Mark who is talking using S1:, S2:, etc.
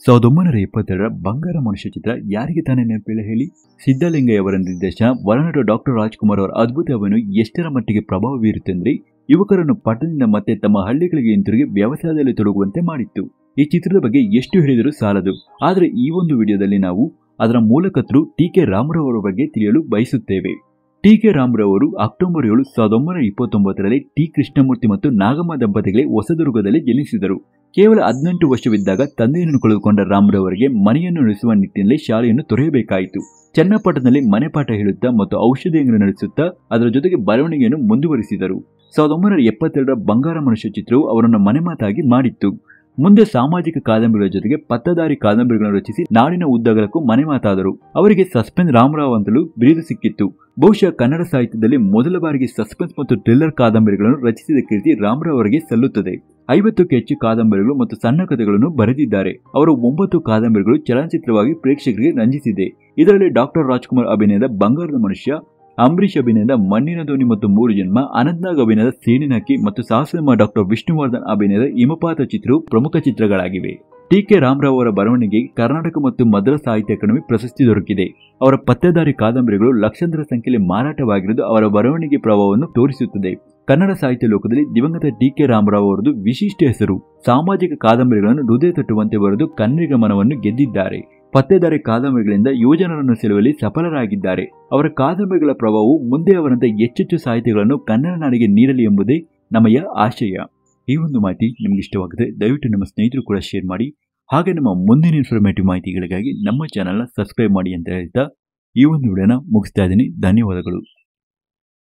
S1: 1972ರ ಬಂಗಾರ ಮನುಷ್ಯ ಚಿತ್ರ ಯಾರಿಗೆ ತಾನೇ ನೆನಪಿಲ್ಲ ಹೇಳಿ. ಸಿದ್ದಲಿಂಗಯ್ಯವರ ನಿರ್ದೇಶನ, ಒಳನಟ ಡಾಕ್ಟರ್ ರಾಜ್ಕುಮಾರ್ ಅವರ ಅದ್ಭುತ ಅಭಿನಯ ಎಷ್ಟರ ಮಟ್ಟಿಗೆ ಪ್ರಭಾವ ಬೀರುತ್ತೆಂದ್ರೆ ಯುವಕರನ್ನು ಪಟ್ಟಣದಿಂದ ಮತ್ತೆ ತಮ್ಮ ಹಳ್ಳಿಗಳಿಗೆ ಹಿಂತಿರುಗಿ ವ್ಯವಸಾಯದಲ್ಲಿ ತೊಡಗುವಂತೆ ಮಾಡಿತ್ತು. ಈ ಚಿತ್ರದ ಬಗ್ಗೆ ಎಷ್ಟು ಹೇಳಿದರೂ ಸಾಲದು. ಆದರೆ ಈ ಒಂದು ವಿಡಿಯೋದಲ್ಲಿ ನಾವು ಅದರ ಮೂಲಕರ್ತರು ಟಿ.ಕೆ. ರಾಮರಾವ್ ಅವರ ಬಗ್ಗೆ ತಿಳಿಯಲು ಬಯಸುತ್ತೇವೆ. ಟಿ.ಕೆ. ರಾಮರಾವ್ ಅವರು ಅಕ್ಟೋಬರ್ 7, 1929ರಲ್ಲಿ ಟಿ. ಕೃಷ್ಣಮೂರ್ತಿ ಮತ್ತು ನಾಗಮ್ಮ ದಂಪತಿಗಳೇ ಹೊಸದುರ್ಗದಲ್ಲಿ ಜನಿಸಿದರು. ಕೇವಲ 18 ವರ್ಷವಿದ್ದಾಗ ತಂದೆಯನ್ನು ಕಳೆದುಕೊಂಡ ರಾಮರಾವ್ ಅವರಿಗೆ ಮನೆಯನ್ನು ನಡೆಸುವ ನಿಟ್ಟಿನಲ್ಲಿ ಶಾಲೆಯನ್ನು ತೊರೆಯಬೇಕಾಯಿತು. ಚನ್ನಪಟ್ಟಣದಲ್ಲಿ ಮನೆ ಪಾಠ ಹೇಳುತ್ತಾ ಮತ್ತು ಔಷಧಿ ಅಂಗಡಿ ನಡೆಸುತ್ತಾ ಅದರ ಜೊತೆಗೆ ಬರವಣಿಗೆಯನ್ನು ಮುಂದುವರಿಸಿದರು. 1972ರ ಬಂಗಾರ ಮನುಷ್ಯ ಚಿತ್ರವು ಅವರನ್ನು ಮನೆಮಾತಾಗಿ ಮಾಡಿತ್ತು. ಮುಂದೆ ಸಾಮಾಜಿಕ ಕಾದಂಬರಿಗಳ ಜೊತೆಗೆ ಪತ್ತದಾರಿ ಕಾದಂಬರಿಗಳನ್ನು ರಚಿಸಿ ನಾಡಿನ ಉದ್ದಗಲಕ್ಕೂ ಮನೆಮಾತಾದರು. ಅವರಿಗೆ ಸಸ್ಪೆನ್ಸ್ ರಾಮರಾವ್ ಅಂತಲೂ ಬಿರುದು ಸಿಕ್ಕಿತ್ತು. ಬಹುಶಃ ಕನ್ನಡ ಸಾಹಿತ್ಯದಲ್ಲಿ ಮೊದಲ ಬಾರಿಗೆ ಸಸ್ಪೆನ್ಸ್ ಮತ್ತು ಥ್ರಿಲ್ಲರ್ ಕಾದಂಬರಿಗಳನ್ನು ರಚಿಸಿದ ಕೀರ್ತಿ ರಾಮರಾವ್ ಅವರಿಗೆ ಸಲ್ಲುತ್ತದೆ. 50ಕ್ಕೂ ಹೆಚ್ಚು ಕಾದಂಬರಿಗಳು ಮತ್ತು ಸಣ್ಣ ಕಥೆಗಳನ್ನು ಬರೆದಿದ್ದಾರೆ. ಅವರ 9 ಕಾದಂಬರಿಗಳು ಚಲನಚಿತ್ರವಾಗಿ ಪ್ರೇಕ್ಷಕರಿಗೆ ರಂಜಿಸಿದೆ. ಇದರಲ್ಲಿ ಡಾಕ್ಟರ್ ರಾಜ್ಕುಮಾರ್ ಅಭಿನಯದ ಬಂಗಾರದ ಮನುಷ್ಯ, ಅಂಬರೀಷ್ ಅಭಿನಯದ ಮಣ್ಣಿನ ದೋಣಿ ಮತ್ತು 3 ಜನ್ಮ, ಅನಂತ್ನಾಗ್ ಅಭಿನಯದ ಸೇನಿನ ಹಕ್ಕಿ ಮತ್ತು ಸಾಹಸೋದ್ಯಮ ಡಾಕ್ಟರ್ ವಿಷ್ಣುವರ್ಧನ್ ಅಭಿನಯದ ಹಿಮಪಾತ ಚಿತ್ರವು ಪ್ರಮುಖ ಚಿತ್ರಗಳಾಗಿವೆ. ಟಿ.ಕೆ. ರಾಮರಾವ್ ಅವರ ಬರವಣಿಗೆಗೆ ಕರ್ನಾಟಕ ಮತ್ತು ಮದ್ರಾಸ್ ಸಾಹಿತ್ಯ ಅಕಾಡೆಮಿ ಪ್ರಶಸ್ತಿ ದೊರಕಿದೆ. ಅವರ ಪತ್ತೇದಾರಿ ಕಾದಂಬರಿಗಳು ಲಕ್ಷಾಂತರ ಸಂಖ್ಯೆಯಲ್ಲಿ ಮಾರಾಟವಾಗಿರುವುದು ಅವರ ಬರವಣಿಗೆ ಪ್ರಭಾವವನ್ನು ತೋರಿಸುತ್ತದೆ. ಕನ್ನಡ ಸಾಹಿತ್ಯ ಲೋಕದಲ್ಲಿ ದಿವಂಗತ ಟಿ.ಕೆ. ರಾಮರಾವ್ ಅವರದು ವಿಶಿಷ್ಟ ಹೆಸರು. ಸಾಮಾಜಿಕ ಕಾದಂಬರಿಗಳನ್ನು ಹೃದಯ ತಟ್ಟುವಂತೆ ಬರೆದು ಕನ್ನಡಿಗ ಮನವನ್ನು ಗೆದ್ದಿದ್ದಾರೆ. ಪತ್ತೇದಾರಿ ಕಾದಂಬರಿಗಳಿಂದ ಯುವಜನರನ್ನು ಸೆಳೆಯುವಲ್ಲಿ ಸಫಲರಾಗಿದ್ದಾರೆ. ಅವರ ಕಾದಂಬರಿಗಳ ಪ್ರಭಾವವು ಮುಂದೆ ಅವರಂತೆ ಹೆಚ್ಚೆಚ್ಚು ಸಾಹಿತ್ಯಗಳನ್ನು ಕನ್ನಡ ನಾಡಿಗೆ ನೀಡಲಿ ಎಂಬುದೇ ನಮಗೆ ಆಶಯ. ಈ ಒಂದು ಮಾಹಿತಿ ನಿಮಗೆ ಇಷ್ಟವಾಗಿದೆ, ದಯವಿಟ್ಟು ನಮ್ಮ ಸ್ನೇಹಿತರು ಕೂಡ ಶೇರ್ ಮಾಡಿ. ಹಾಗೆ ನಮ್ಮ ಮುಂದಿನ ಇನ್ಫಾರ್ಮೇಟಿವ್ ಮಾಹಿತಿಗಳಿಗಾಗಿ ನಮ್ಮ ಚಾನೆಲ್ನ ಸಬ್ಸ್ಕ್ರೈಬ್ ಮಾಡಿ ಅಂತ ಹೇಳ್ತಾ ಈ ಒಂದು ವಿಡಿಯೋನ ಮುಗಿಸ್ತಾ ಇದ್ದೀನಿ. ಧನ್ಯವಾದಗಳು.